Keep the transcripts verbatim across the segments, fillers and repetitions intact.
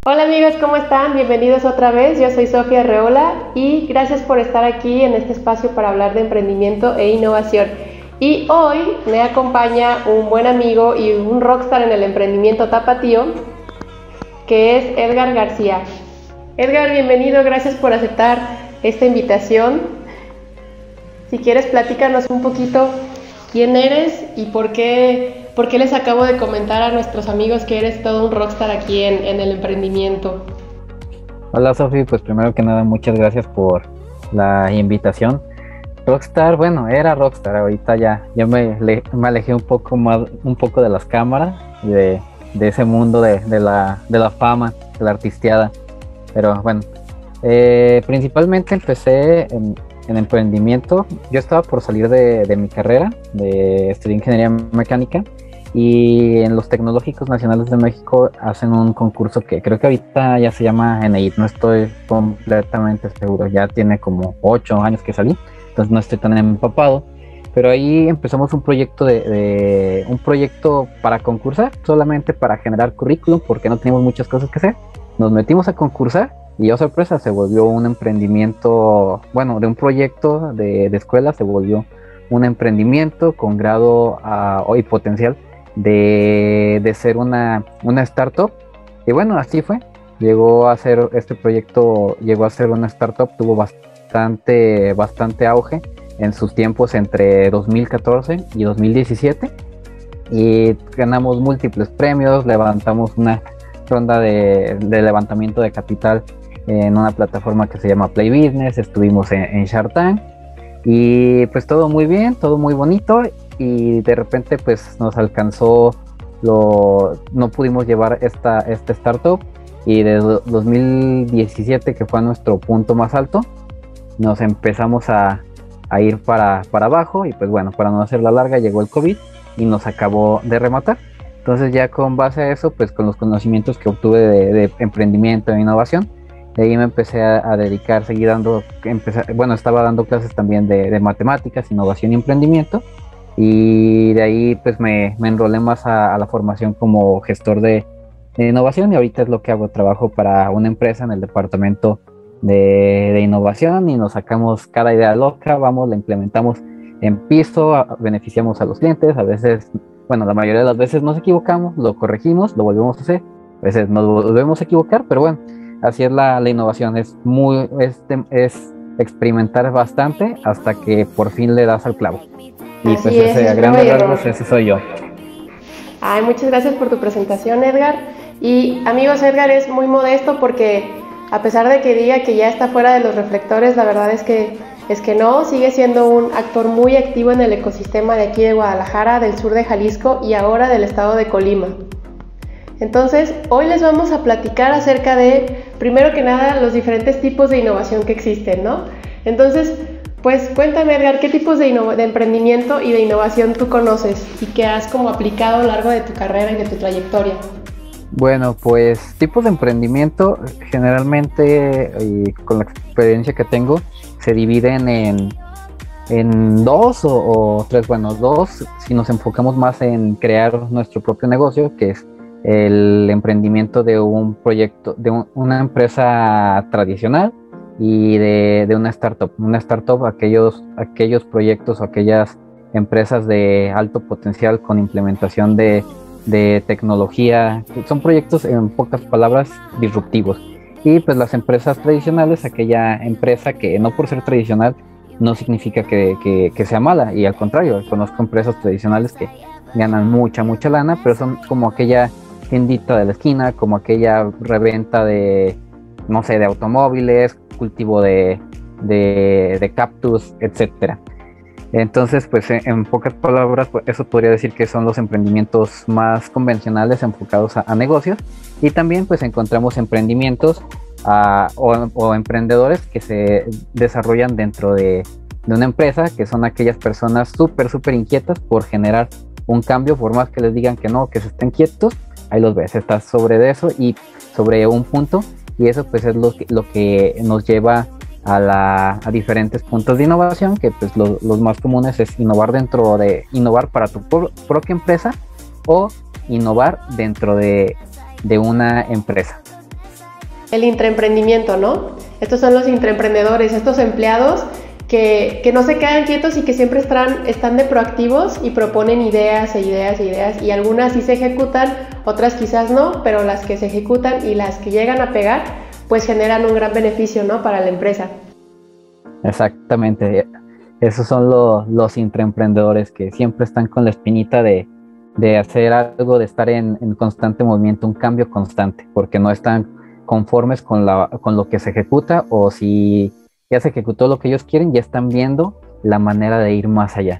Hola amigos, ¿cómo están? Bienvenidos otra vez. Yo soy Sofía Reola y gracias por estar aquí en este espacio para hablar de emprendimiento e innovación. Y hoy me acompaña un buen amigo y un rockstar en el emprendimiento tapatío, que es Edgar García. Edgar, bienvenido, gracias por aceptar esta invitación. Si quieres, platícanos un poquito quién eres y por qué, por qué les acabo de comentar a nuestros amigos que eres todo un rockstar aquí en, en el emprendimiento. Hola Sofi, pues primero que nada muchas gracias por la invitación. Rockstar, bueno, era rockstar, ahorita ya, ya me, le, me alejé un poco más, un poco de las cámaras y de, de ese mundo de, de, la, de la fama, de la artisteada. Pero bueno, eh, principalmente empecé en, en emprendimiento. Yo estaba por salir de, de mi carrera, de estudiar ingeniería mecánica, y en los Tecnológicos Nacionales de México hacen un concurso que creo que ahorita ya se llama N I T, no estoy completamente seguro, ya tiene como ocho años que salí, entonces no estoy tan empapado, pero ahí empezamos un proyecto de, de un proyecto para concursar, solamente para generar currículum, porque no teníamos muchas cosas que hacer. Nos metimos a concursar y, oh sorpresa, se volvió un emprendimiento, bueno, de un proyecto de, de escuela se volvió un emprendimiento con grado uh, y potencial de, de ser una, una startup. Y bueno, así fue. Llegó a ser, este proyecto llegó a ser una startup, tuvo bastante, bastante auge en sus tiempos entre dos mil catorce y dos mil diecisiete. Y ganamos múltiples premios, levantamos una ronda de, de levantamiento de capital en una plataforma que se llama Play Business, estuvimos en, en Shark Tank y pues todo muy bien, todo muy bonito, y de repente pues nos alcanzó lo, no pudimos llevar esta, esta startup, y de dos mil diecisiete, que fue nuestro punto más alto, nos empezamos a, a ir para, para abajo, y pues bueno, para no hacer la larga, llegó el COVID y nos acabó de rematar. Entonces ya con base a eso, pues con los conocimientos que obtuve de, de emprendimiento e innovación, de ahí me empecé a, a dedicar, seguí dando, empecé, bueno, estaba dando clases también de, de matemáticas, innovación y emprendimiento, y de ahí pues me, me enrolé más a, a la formación como gestor de, de innovación, y ahorita es lo que hago, trabajo para una empresa en el departamento de, de innovación, y nos sacamos cada idea loca, vamos, la implementamos en piso, a, beneficiamos a los clientes, a veces, bueno, la mayoría de las veces nos equivocamos, lo corregimos, lo volvemos a hacer, a veces nos volvemos a equivocar, pero bueno, así es la, la innovación, es muy, es, es experimentar bastante hasta que por fin le das al clavo. Y Así pues es, ese, a grandes rasgos, ese soy yo. Ay, muchas gracias por tu presentación, Edgar. Y amigos, Edgar es muy modesto porque a pesar de que diga que ya está fuera de los reflectores, la verdad es que es que no, sigue siendo un actor muy activo en el ecosistema de aquí de Guadalajara, del sur de Jalisco y ahora del estado de Colima. Entonces, hoy les vamos a platicar acerca de, primero que nada, los diferentes tipos de innovación que existen, ¿no? Entonces, pues cuéntame, Edgar, ¿qué tipos de, de emprendimiento y de innovación tú conoces y que has como aplicado a lo largo de tu carrera y de tu trayectoria? Bueno, pues tipos de emprendimiento generalmente, y con la experiencia que tengo, se dividen en, en dos o, o tres, bueno, dos si nos enfocamos más en crear nuestro propio negocio, que es el emprendimiento de un proyecto, de un, una empresa tradicional, y de, de una startup. Una startup, aquellos, aquellos proyectos o aquellas empresas de alto potencial con implementación de, de tecnología, son proyectos, en pocas palabras, disruptivos. Y pues las empresas tradicionales, aquella empresa que no por ser tradicional no significa que, que, que sea mala, y al contrario, conozco empresas tradicionales que ganan mucha, mucha lana, pero son como aquella tiendita de la esquina, como aquella reventa de, no sé, de automóviles, cultivo de, de, de cactus, etcétera. Entonces, pues en pocas palabras, pues, eso podría decir que son los emprendimientos más convencionales enfocados a, a negocios. Y también pues encontramos emprendimientos uh, o, o emprendedores que se desarrollan dentro de, de una empresa, que son aquellas personas súper, súper inquietas por generar un cambio, por más que les digan que no, que se estén quietos, ahí los ves, estás sobre de eso y sobre un punto, y eso pues es lo que, lo que nos lleva a, la, a diferentes puntos de innovación, que pues lo, los más comunes es innovar dentro de, innovar para tu pro, propia empresa, o innovar dentro de, de una empresa. el intraemprendimiento, ¿no? Estos son los intraemprendedores, estos empleados que, que no se quedan quietos y que siempre están, están de proactivos y proponen ideas e ideas e ideas, y algunas sí se ejecutan, otras quizás no, pero las que se ejecutan y las que llegan a pegar, pues generan un gran beneficio, ¿no?, para la empresa. Exactamente, esos son lo, los intraemprendedores que siempre están con la espinita de, de hacer algo, de estar en, en constante movimiento, un cambio constante, porque no están conformes con, la, con lo que se ejecuta, o si ya se ejecutó lo que ellos quieren, ya están viendo la manera de ir más allá.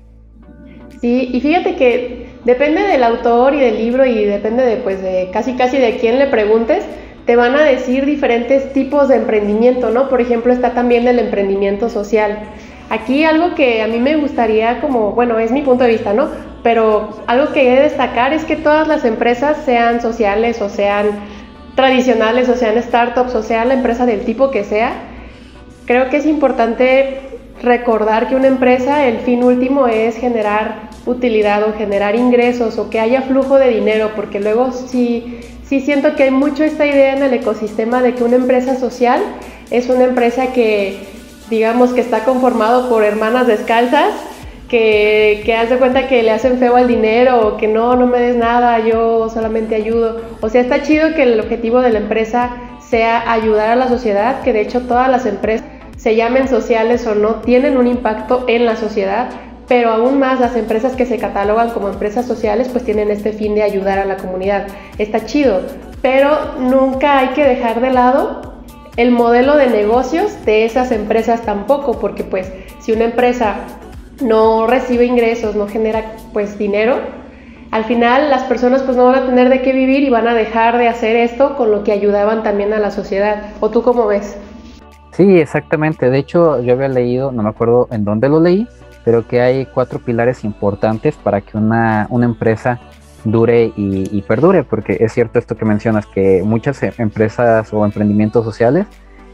Sí, y fíjate que depende del autor y del libro, y depende de, pues, de casi casi de quién le preguntes, te van a decir diferentes tipos de emprendimiento, ¿no? Por ejemplo, está también el emprendimiento social. Aquí algo que a mí me gustaría, como, bueno, es mi punto de vista, ¿no? Pero algo que he de destacar es que todas las empresas, sean sociales o sean tradicionales o sean startups o sea la empresa del tipo que sea, creo que es importante recordar que una empresa, el fin último es generar utilidad o generar ingresos o que haya flujo de dinero, porque luego sí, sí siento que hay mucho esta idea en el ecosistema de que una empresa social es una empresa que, digamos, que está conformado por hermanas descalzas, que, que haz de cuenta que le hacen feo al dinero, o que no, no me des nada, yo solamente ayudo. O sea, está chido que el objetivo de la empresa sea ayudar a la sociedad, que de hecho todas las empresas, se llamen sociales o no, tienen un impacto en la sociedad, pero aún más las empresas que se catalogan como empresas sociales pues tienen este fin de ayudar a la comunidad. Está chido, pero nunca hay que dejar de lado el modelo de negocios de esas empresas tampoco, porque pues si una empresa no recibe ingresos, no genera pues dinero, al final las personas pues no van a tener de qué vivir y van a dejar de hacer esto con lo que ayudaban también a la sociedad. ¿O tú cómo ves? Sí, exactamente. De hecho, yo había leído, no me acuerdo en dónde lo leí, pero que hay cuatro pilares importantes para que una, una empresa dure y, y perdure, porque es cierto esto que mencionas, que muchas empresas o emprendimientos sociales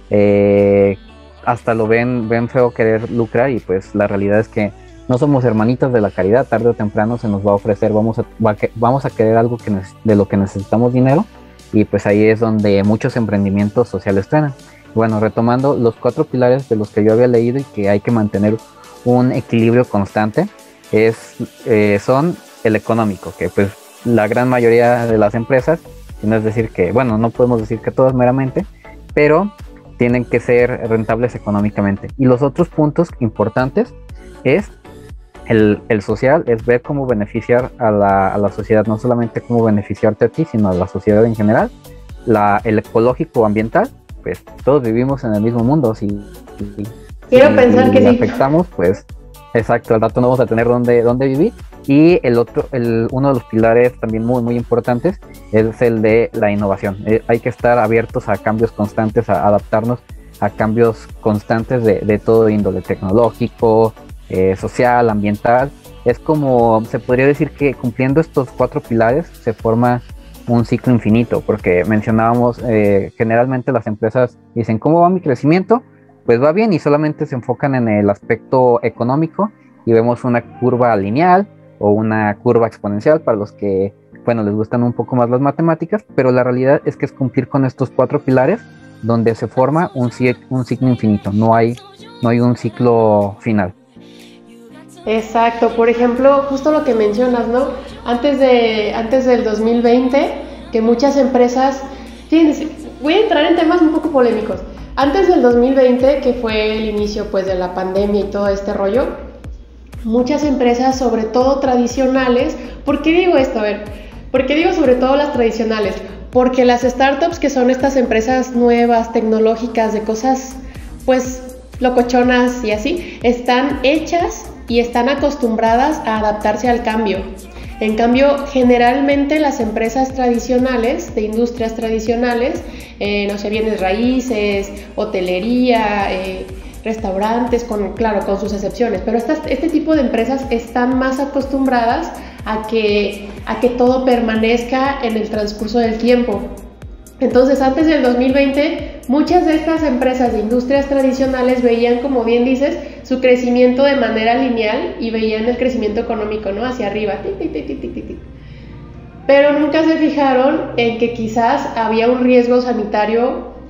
eh, hasta lo ven, ven feo querer lucrar, y pues la realidad es que no somos hermanitas de la caridad, tarde o temprano se nos va a ofrecer, vamos a, va a, vamos a querer algo que de lo que necesitamos dinero, y pues ahí es donde muchos emprendimientos sociales truenan. Bueno, retomando los cuatro pilares de los que yo había leído y que hay que mantener un equilibrio constante, es, eh, son el económico, que pues la gran mayoría de las empresas, no es decir que, bueno, no podemos decir que todas meramente, pero tienen que ser rentables económicamente. Y los otros puntos importantes es el, el social, es ver cómo beneficiar a la, a la sociedad, no solamente cómo beneficiarte a ti, sino a la sociedad en general. La, el ecológico o ambiental, pues todos vivimos en el mismo mundo, si, si, Quiero si, pensar si que sí. afectamos, pues exacto, al rato no vamos a tener dónde, dónde vivir. Y el otro, el, uno de los pilares también muy muy importantes es el de la innovación. Eh, hay que estar abiertos a cambios constantes, a adaptarnos a cambios constantes de, de todo índole, tecnológico, eh, social, ambiental. Es como, se podría decir que cumpliendo estos cuatro pilares se forma un ciclo infinito, porque mencionábamos, eh, generalmente las empresas dicen, ¿cómo va mi crecimiento? Pues va bien, y solamente se enfocan en el aspecto económico, y vemos una curva lineal o una curva exponencial para los que, bueno, les gustan un poco más las matemáticas, pero la realidad es que es cumplir con estos cuatro pilares donde se forma un, un ciclo infinito, no hay, no hay un ciclo final. Exacto, por ejemplo, justo lo que mencionas, ¿no? Antes de antes del dos mil veinte, que muchas empresas, fíjense, voy a entrar en temas un poco polémicos. Antes del dos mil veinte, que fue el inicio pues de la pandemia y todo este rollo, muchas empresas, sobre todo tradicionales, ¿por qué digo esto? A ver, ¿por qué digo sobre todo las tradicionales? Porque las startups, que son estas empresas nuevas, tecnológicas, de cosas pues locochonas y así, están hechas y están acostumbradas a adaptarse al cambio. En cambio, generalmente las empresas tradicionales, de industrias tradicionales, eh, no sé, bienes raíces, hotelería, eh, restaurantes, con, claro, con sus excepciones, pero estas, este tipo de empresas están más acostumbradas a que, a que todo permanezca en el transcurso del tiempo. Entonces, antes del dos mil veinte, muchas de estas empresas de industrias tradicionales veían, como bien dices, su crecimiento de manera lineal y veían el crecimiento económico, ¿no? Hacia arriba. Tic, tic, tic, tic, tic, tic. Pero nunca se fijaron en que quizás había un riesgo sanitario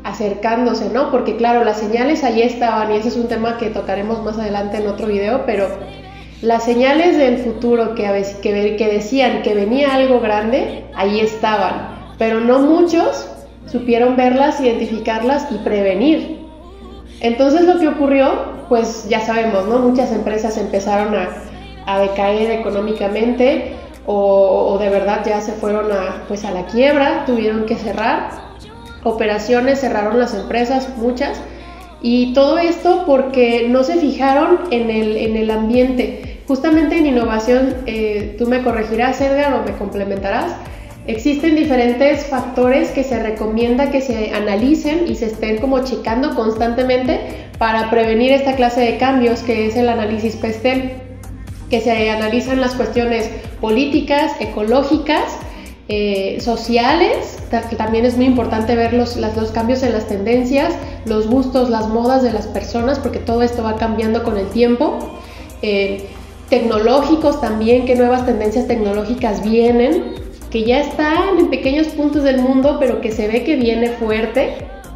acercándose, ¿no? Porque claro, las señales ahí estaban y ese es un tema que tocaremos más adelante en otro video, pero las señales del futuro que, que, que decían que venía algo grande, ahí estaban, pero no muchos supieron verlas, identificarlas y prevenir. Entonces lo que ocurrió, pues ya sabemos, ¿no? Muchas empresas empezaron a, a decaer económicamente o, o de verdad ya se fueron a, pues a la quiebra, tuvieron que cerrar operaciones, cerraron las empresas, muchas, y todo esto porque no se fijaron en el, en el ambiente. Justamente en innovación, eh, tú me corregirás, Edgar, o me complementarás, existen diferentes factores que se recomienda que se analicen y se estén como checando constantemente para prevenir esta clase de cambios, que es el análisis P E S T E L, que se analizan las cuestiones políticas, ecológicas, eh, sociales, que también es muy importante ver los, las, los cambios en las tendencias, los gustos, las modas de las personas, porque todo esto va cambiando con el tiempo, eh, tecnológicos también, qué nuevas tendencias tecnológicas vienen, que ya están en pequeños puntos del mundo, pero que se ve que viene fuerte.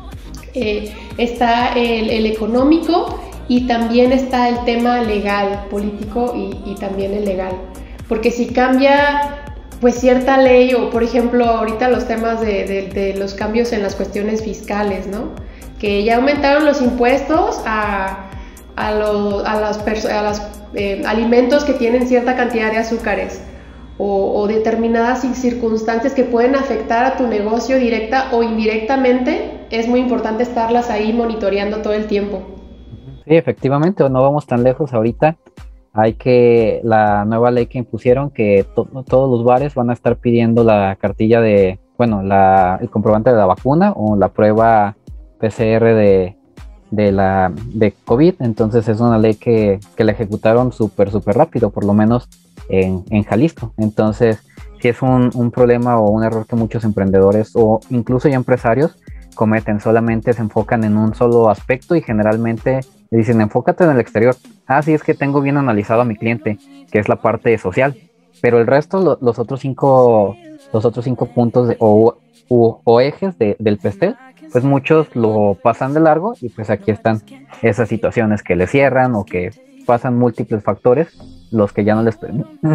Eh, está el, el económico y también está el tema legal, político y, y también el legal. Porque si cambia pues cierta ley o por ejemplo ahorita los temas de, de, de los cambios en las cuestiones fiscales, ¿no? Que ya aumentaron los impuestos a, a, lo, a las, a los eh, alimentos que tienen cierta cantidad de azúcares. O, o determinadas circunstancias que pueden afectar a tu negocio directa o indirectamente, es muy importante estarlas ahí monitoreando todo el tiempo. Sí, efectivamente, no vamos tan lejos ahorita. Hay que, la nueva ley que impusieron, que to, todos los bares van a estar pidiendo la cartilla de, bueno, la, el comprobante de la vacuna o la prueba P C R de, de, la, de COVID. Entonces es una ley que, que la ejecutaron súper, súper rápido, por lo menos En, en Jalisco. Entonces sí es un, un problema o un error que muchos emprendedores o incluso ya empresarios cometen. Solamente se enfocan en un solo aspecto y generalmente le dicen enfócate en el exterior. Ah, sí, es que tengo bien analizado a mi cliente, que es la parte social, pero el resto, lo, los otros cinco los otros cinco puntos de, o, o, o ejes de, del P E S T E L, pues muchos lo pasan de largo y pues aquí están esas situaciones que le cierran o que pasan múltiples factores los que ya no les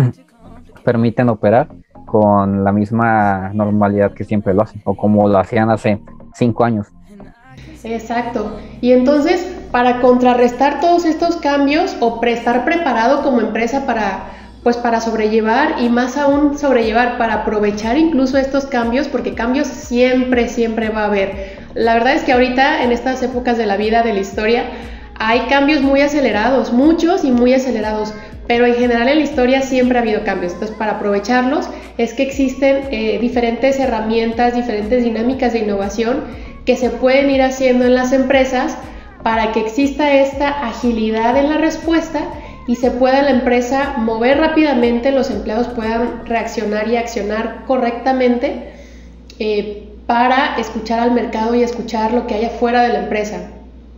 permiten operar con la misma normalidad que siempre lo hacen o como lo hacían hace cinco años. Exacto. Y entonces, para contrarrestar todos estos cambios o estar preparado como empresa para, pues para sobrellevar y más aún sobrellevar, para aprovechar incluso estos cambios, porque cambios siempre, siempre va a haber. La verdad es que ahorita, en estas épocas de la vida, de la historia, hay cambios muy acelerados, muchos y muy acelerados, pero en general en la historia siempre ha habido cambios. Entonces, para aprovecharlos es que existen eh, diferentes herramientas, diferentes dinámicas de innovación que se pueden ir haciendo en las empresas para que exista esta agilidad en la respuesta y se pueda la empresa mover rápidamente, los empleados puedan reaccionar y accionar correctamente eh, para escuchar al mercado y escuchar lo que hay afuera de la empresa.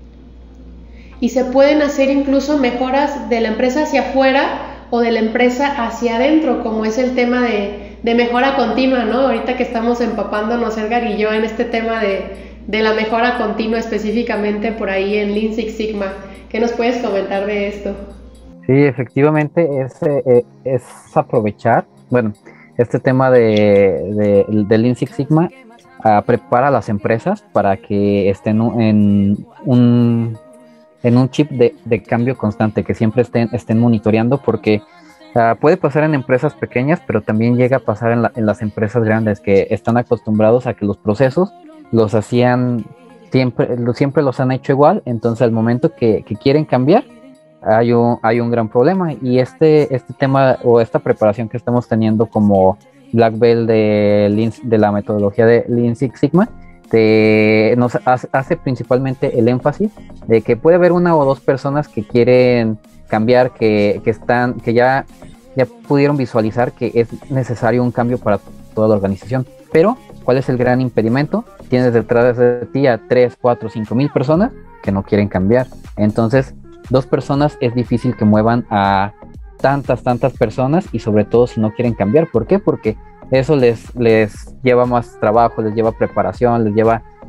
Y se pueden hacer incluso mejoras de la empresa hacia afuera o de la empresa hacia adentro, como es el tema de, de mejora continua, ¿no? Ahorita que estamos empapándonos, Edgar y yo, en este tema de, de la mejora continua, específicamente por ahí en Lean Six Sigma. ¿Qué nos puedes comentar de esto? Sí, efectivamente, es, eh, es aprovechar, bueno, este tema de, de, de Lean Six Sigma uh, prepara a las empresas para que estén en un... en un chip de, de cambio constante, que siempre estén, estén monitoreando, porque uh, puede pasar en empresas pequeñas, pero también llega a pasar en, la, en las empresas grandes, que están acostumbrados a que los procesos los hacían, siempre, siempre los han hecho igual, entonces al momento que, que quieren cambiar, hay un, hay un gran problema, y este, este tema o esta preparación que estamos teniendo como Black Belt de, Lean, de la metodología de Lean Six Sigma, Este, nos hace principalmente el énfasis de que puede haber una o dos personas que quieren cambiar, que, que están, que ya, ya pudieron visualizar que es necesario un cambio para toda la organización. Pero, ¿cuál es el gran impedimento? Tienes detrás de ti a tres, cuatro, cinco mil personas que no quieren cambiar. Entonces, dos personas es difícil que muevan a tantas, tantas personas, y sobre todo si no quieren cambiar. ¿Por qué? Porque eso les, les lleva más trabajo, les lleva preparación, les lleva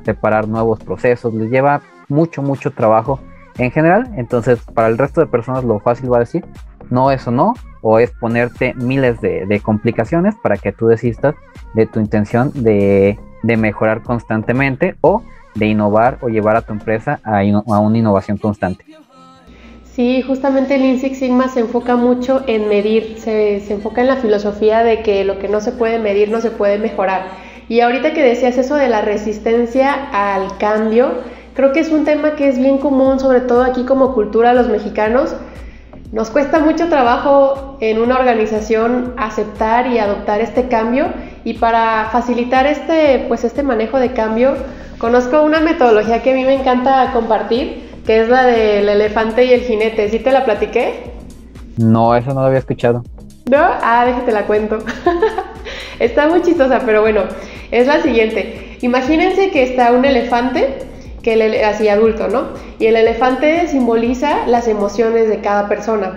separar nuevos procesos, les lleva mucho, mucho trabajo en general. Entonces, para el resto de personas lo fácil va a decir, no, eso no, o es ponerte miles de, de complicaciones para que tú desistas de tu intención de, de mejorar constantemente o de innovar o llevar a tu empresa a, ino- a una innovación constante. Sí, justamente el Lean Six Sigma se enfoca mucho en medir, se, se enfoca en la filosofía de que lo que no se puede medir no se puede mejorar. Y ahorita que decías eso de la resistencia al cambio, creo que es un tema que es bien común, sobre todo aquí como cultura los mexicanos. Nos cuesta mucho trabajo en una organización aceptar y adoptar este cambio, y para facilitar este, pues este manejo de cambio, conozco una metodología que a mí me encanta compartir, que es la del elefante y el jinete. ¿Sí te la platiqué? No, eso no lo había escuchado. ¿No? Ah, déjate la cuento. Está muy chistosa, pero bueno, es la siguiente. Imagínense que está un elefante, que el, así adulto, ¿no? Y el elefante simboliza las emociones de cada persona.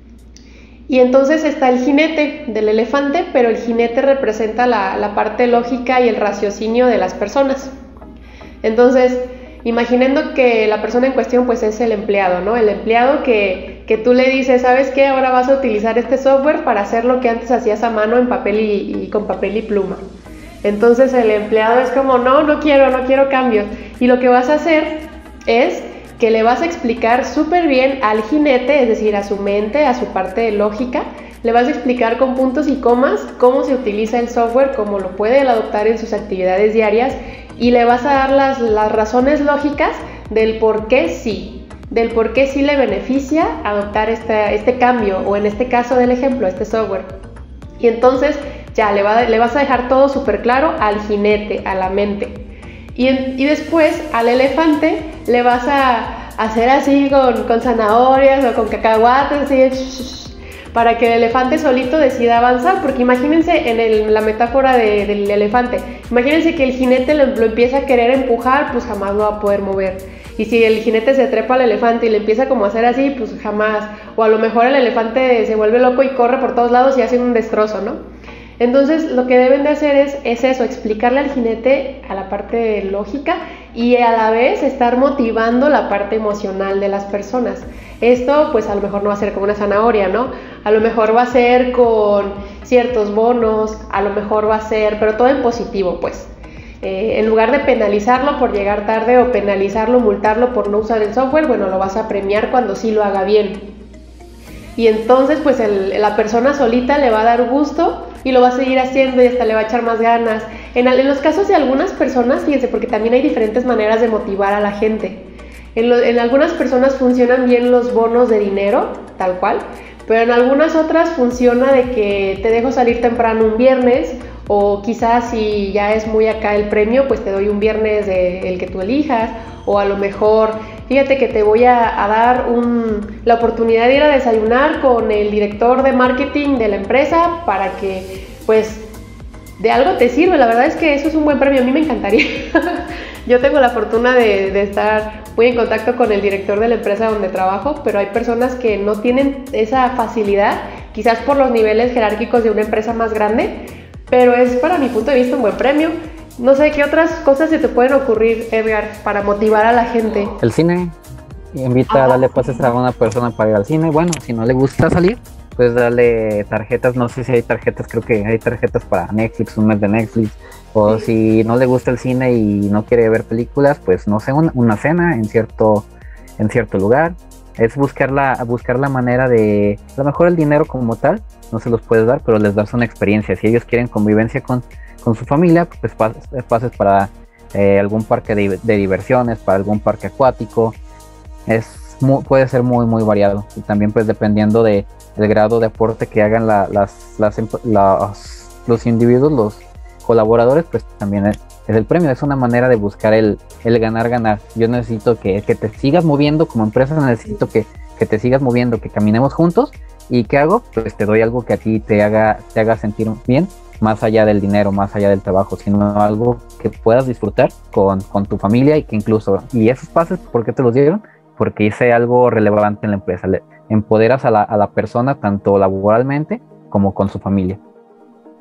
Y entonces está el jinete del elefante, pero el jinete representa la, la parte lógica y el raciocinio de las personas. Entonces, imaginando que la persona en cuestión pues es el empleado, ¿no? El empleado que, que tú le dices, ¿sabes qué? Ahora vas a utilizar este software para hacer lo que antes hacías a mano en papel y, y con papel y pluma. Entonces el empleado es como, no, no quiero, no quiero cambios. Y lo que vas a hacer es que le vas a explicar súper bien al jinete, es decir, a su mente, a su parte lógica, le vas a explicar con puntos y comas cómo se utiliza el software, cómo lo puede él adoptar en sus actividades diarias, y le vas a dar las, las razones lógicas del por qué sí, del por qué sí le beneficia adoptar este, este cambio, o en este caso del ejemplo, este software. Y entonces ya le, va, le vas a dejar todo súper claro al jinete, a la mente. Y, en, y después al elefante le vas a hacer así con, con zanahorias o con cacahuates, así, shh, para que el elefante solito decida avanzar. Porque imagínense en el, la metáfora de, del elefante, imagínense que el jinete lo, lo empieza a querer empujar, pues jamás lo va a poder mover. Y si el jinete se trepa al elefante y le empieza como a hacer así, pues jamás. O a lo mejor el elefante se vuelve loco y corre por todos lados y hace un destrozo, ¿no? Entonces lo que deben de hacer es, es eso, explicarle al jinete a la parte lógica y a la vez estar motivando la parte emocional de las personas. Esto pues a lo mejor no va a ser como una zanahoria, ¿no? A lo mejor va a ser con ciertos bonos, a lo mejor va a ser, pero todo en positivo pues. Eh, en lugar de penalizarlo por llegar tarde o penalizarlo, multarlo por no usar el software, bueno, lo vas a premiar cuando sí lo haga bien. Y entonces pues el, la persona solita le va a dar gusto y lo va a seguir haciendo y hasta le va a echar más ganas. En, en los casos de algunas personas, fíjense, porque también hay diferentes maneras de motivar a la gente. En, lo, en algunas personas funcionan bien los bonos de dinero, tal cual, pero en algunas otras funciona de que te dejo salir temprano un viernes, o quizás si ya es muy acá el premio, pues te doy un viernes de el que tú elijas, o a lo mejor, fíjate que te voy a, a dar un, la oportunidad de ir a desayunar con el director de marketing de la empresa para que, pues, de algo te sirve. La verdad es que eso es un buen premio, a mí me encantaría. Yo tengo la fortuna de, de estar muy en contacto con el director de la empresa donde trabajo, pero hay personas que no tienen esa facilidad, quizás por los niveles jerárquicos de una empresa más grande, pero es para mi punto de vista un buen premio. No sé, ¿qué otras cosas se te pueden ocurrir, Edgar, para motivar a la gente? El cine, invita a darle pases a una persona para ir al cine. Bueno, si no le gusta salir, pues darle tarjetas, no sé si hay tarjetas, creo que hay tarjetas para Netflix, un mes de Netflix, o si no le gusta el cine y no quiere ver películas, pues no sé, una, una cena en cierto, en cierto lugar. Es buscar la, buscar la manera de, a lo mejor el dinero como tal, no se los puedes dar, pero les das una experiencia. Si ellos quieren convivencia con, con su familia, pues pases, pases para eh, algún parque de, de diversiones, para algún parque acuático. Es muy, puede ser muy, muy variado. Y también pues dependiendo de el grado de aporte que hagan la, las, las, las, los individuos, los colaboradores, pues también es, es el premio. Es una manera de buscar el, el ganar, ganar. Yo necesito que, que te sigas moviendo como empresa, necesito que, que te sigas moviendo, que caminemos juntos. ¿Y qué hago? Pues te doy algo que a ti te haga, te haga sentir bien, más allá del dinero, más allá del trabajo, sino algo que puedas disfrutar con, con tu familia y que incluso, y esos pases, ¿por qué te los dieron? Porque hice algo relevante en la empresa. Le empoderas a la, a la persona tanto laboralmente como con su familia.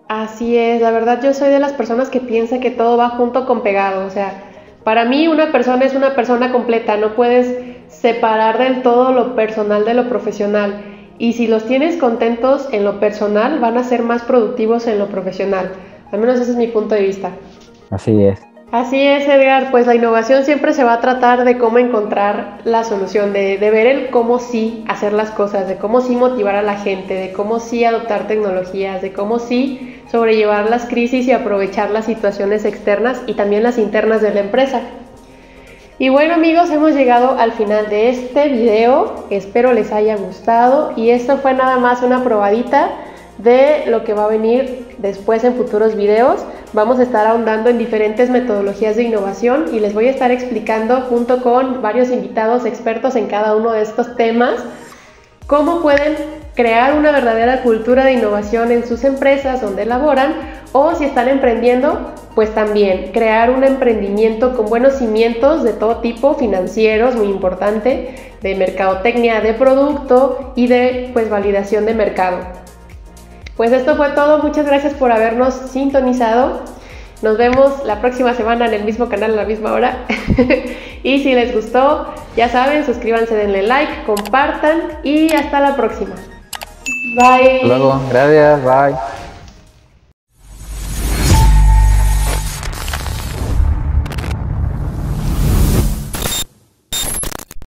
Así es, la verdad yo soy de las personas que piensa que todo va junto con pegado, o sea, para mí una persona es una persona completa, no puedes separar del todo lo personal de lo profesional. Y si los tienes contentos en lo personal, van a ser más productivos en lo profesional. Al menos ese es mi punto de vista. Así es. Así es, Edgar, pues la innovación siempre se va a tratar de cómo encontrar la solución, de, de ver el cómo sí hacer las cosas, de cómo sí motivar a la gente, de cómo sí adoptar tecnologías, de cómo sí sobrellevar las crisis y aprovechar las situaciones externas y también las internas de la empresa. Y bueno amigos, hemos llegado al final de este video, espero les haya gustado y esto fue nada más una probadita de lo que va a venir después en futuros videos. Vamos a estar ahondando en diferentes metodologías de innovación y les voy a estar explicando junto con varios invitados expertos en cada uno de estos temas cómo pueden crear una verdadera cultura de innovación en sus empresas donde laboran, o si están emprendiendo, pues también crear un emprendimiento con buenos cimientos de todo tipo, financieros, muy importante, de mercadotecnia de producto y de pues validación de mercado. Pues esto fue todo, muchas gracias por habernos sintonizado. Nos vemos la próxima semana en el mismo canal a la misma hora. Y si les gustó, ya saben, suscríbanse, denle like, compartan y hasta la próxima. Bye. Hasta luego, gracias, bye.